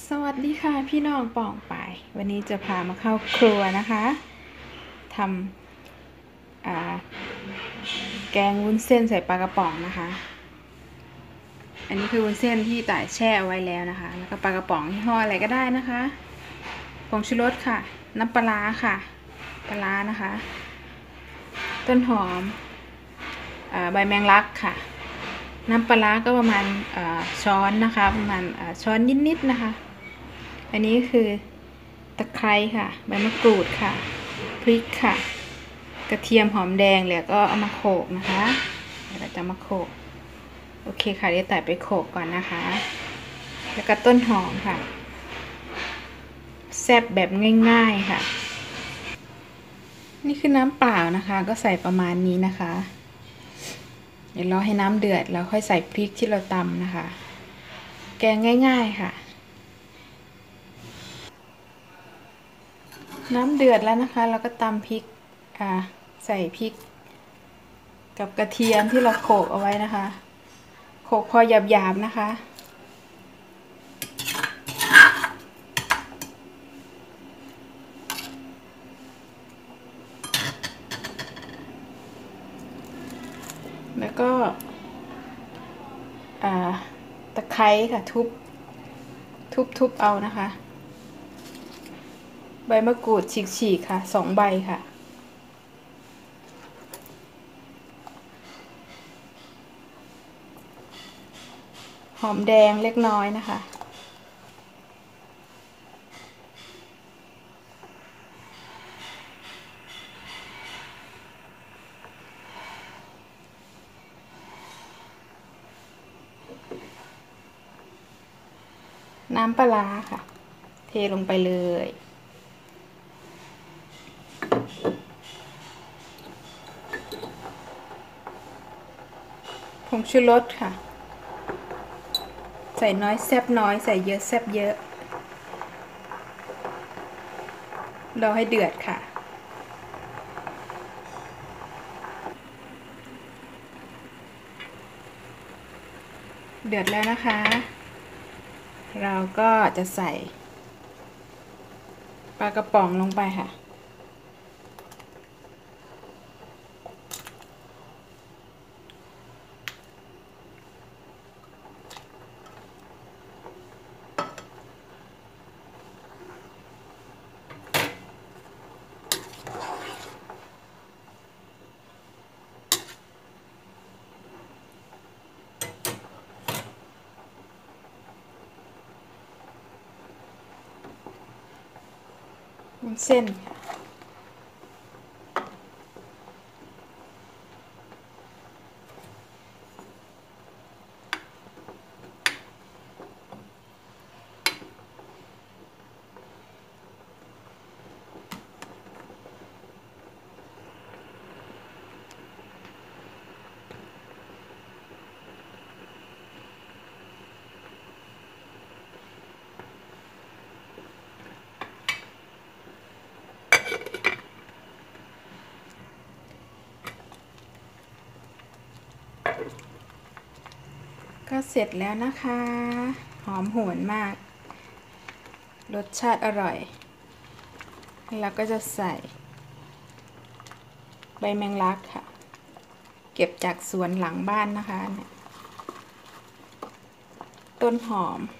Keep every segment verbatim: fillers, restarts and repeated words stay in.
สวัสดีค่ะพี่น้องป่องไปวันนี้จะพามาเข้าครัวนะคะทำแกงวุ้นเส้นใส่ปลากระป๋องนะคะอันนี้คือวุ้นเส้นที่ต่ายแช่ไว้แล้วนะคะแล้วก็ปลากระป๋องยี่ห้ออะไรก็ได้นะคะผงชูรสค่ะน้ำปลาค่ะปลานะคะต้นหอมใบแมงลักค่ะน้ำปลาก็ประมาณช้อนนะคะประมาณช้อนนิดๆนะคะอันนี้คือตะไคร้ค่ะใบมะกรูดค่ะพริกค่ะกระเทียมหอมแดงแล้วก็เอามาโขลกนะคะเดี๋ยวเราจะมาโขลกโอเคค่ะเดี๋ยวตัดไปโขลกก่อนนะคะแล้วก็ต้นหอมค่ะแซ่บแบบง่ายๆค่ะนี่คือน้ำเปล่านะคะก็ใส่ประมาณนี้นะคะเดี๋ยวรอให้น้ำเดือดแล้วค่อยใส่พริกที่เราตำนะคะแกงง่ายๆค่ะน้ำเดือดแล้วนะคะเราก็ตำพริกอ่าใส่พริกกับกระเทียมที่เราโขลกเอาไว้นะคะโขลกพอหยาบๆนะคะแล้วก็ตะไคร้ค่ะทุบทุบๆเอานะคะใบมะกรูดฉีกๆค่ะสองใบค่ะหอมแดงเล็กน้อยนะคะน้ำปลาค่ะเทลงไปเลยผงชูรสค่ะใส่น้อยแซ่บน้อยใส่เยอะแซ่บเยอะรอให้เดือดค่ะเดือดแล้วนะคะเราก็จะใส่ปลากระป๋องลงไปค่ะวุ้นเส้นก็เสร็จแล้วนะคะหอมหวนมากรสชาติอร่อยแล้วก็จะใส่ใบแมงลักค่ะเก็บจากสวนหลังบ้านนะคะเนี่ยต้นหอม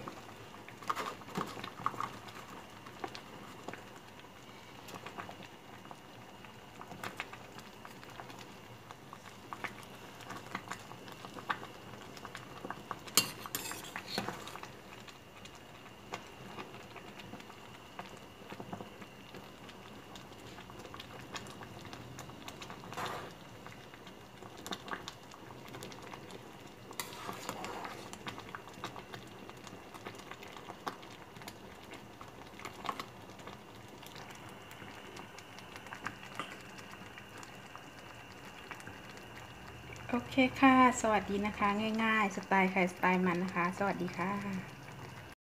โอเคค่ะสวัสดีนะคะง่ายๆสไตล์ใครสไตล์มันนะคะสวัสดีค่ะ